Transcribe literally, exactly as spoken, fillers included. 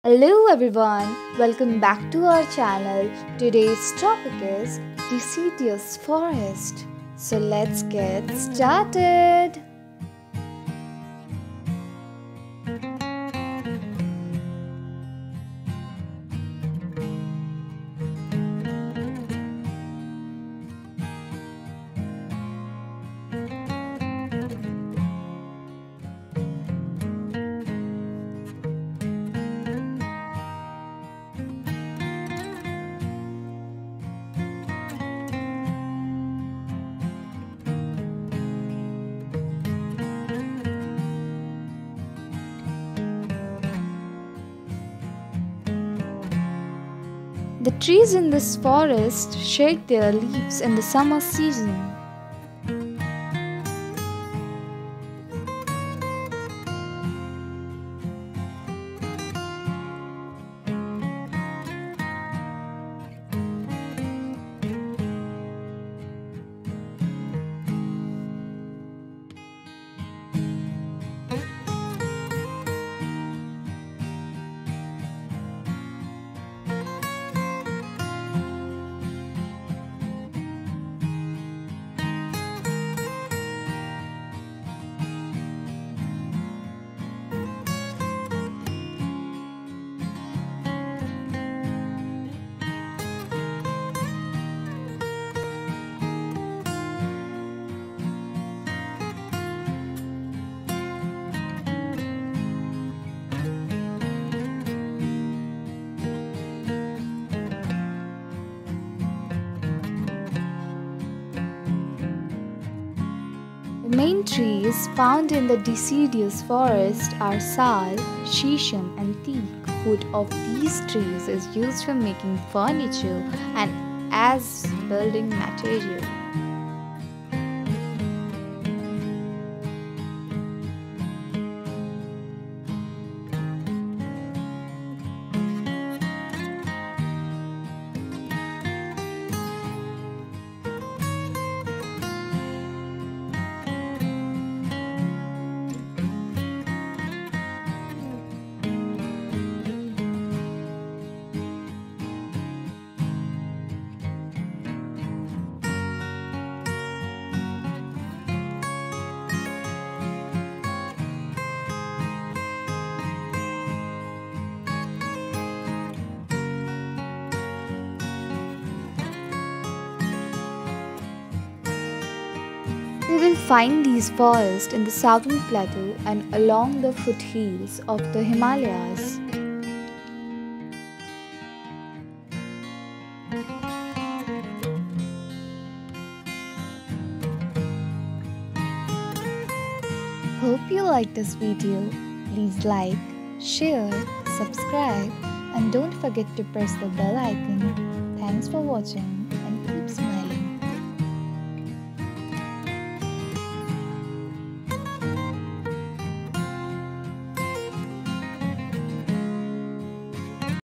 Hello everyone, welcome back to our channel. Today's topic is deciduous forest. So let's get started. The trees in this forest shake their leaves in the summer season. The main trees found in the deciduous forest are sal, shisham and teak. Wood of these trees is used for making furniture and as building material. We will find these forests in the southern plateau and along the foothills of the Himalayas. Hope you like this video. Please like, share, subscribe and don't forget to press the bell icon. Thanks for watching.